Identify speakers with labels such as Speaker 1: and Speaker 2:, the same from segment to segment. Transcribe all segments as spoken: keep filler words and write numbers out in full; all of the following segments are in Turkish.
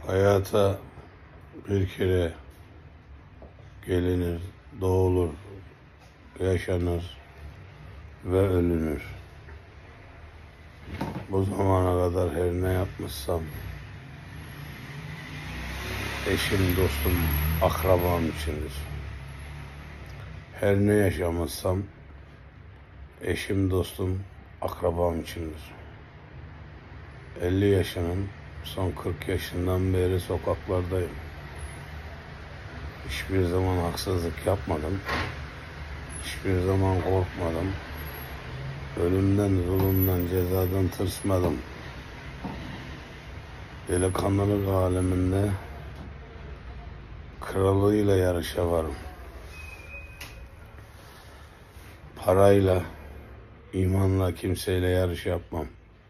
Speaker 1: Hayata bir kere gelinir, doğulur, yaşanır ve ölünür. Bu zamana kadar her ne yapmışsam, eşim, dostum, akrabam içindir. Her ne yaşamışsam, eşim, dostum, akrabam içindir. elli yaşının son kırk yaşından beri sokaklardayım. Hiçbir zaman haksızlık yapmadım. Hiçbir zaman korkmadım. Ölümden, zulümden, cezadan tırsmadım. Delikanlılık aleminde kralıyla yarışa varım. Parayla, imanla kimseyle yarış yapmam.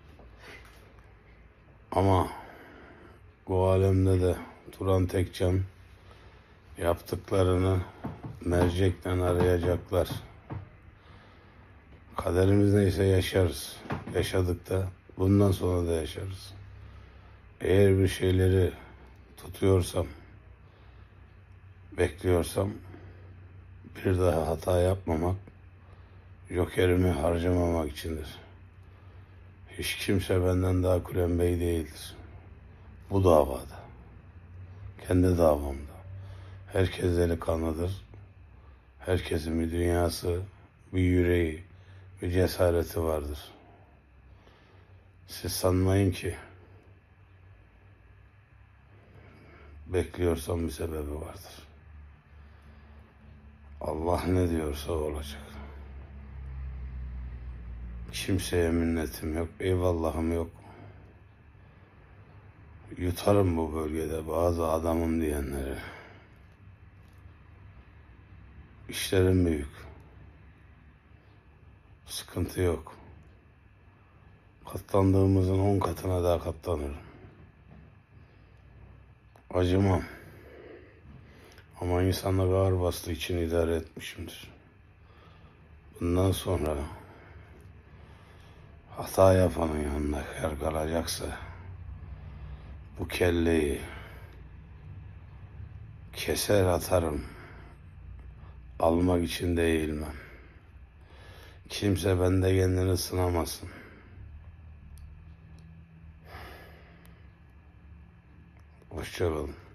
Speaker 1: Ama bu alemde de duran tek can, yaptıklarını mercekten arayacaklar. Kaderimiz neyse yaşarız. Yaşadık da bundan sonra da yaşarız. Eğer bir şeyleri tutuyorsam, bekliyorsam bir daha hata yapmamak, jokerimi harcamamak içindir. Hiç kimse benden daha Kulen Bey değildir. Bu davada, kendi davamda. Herkes delikanlıdır. Herkesin bir dünyası, bir yüreği, bir cesareti vardır. Siz sanmayın ki bekliyorsam bir sebebi vardır. Allah ne diyorsa olacak. Kimseye minnetim yok, eyvallahım yok. Yutarım bu bölgede bazı adamım diyenleri. İşlerim büyük. Sıkıntı yok. Katlandığımızın on katına daha katlanırım. Acımam. Ama insanlık ağır bastığı için idare etmişimdir. Bundan sonra hata yapanın yanında kâr kalacaksa bu kelleyi keser atarım. Almak için de eğilmem. Kimse bende kendini sınamasın. Hoşça kalın.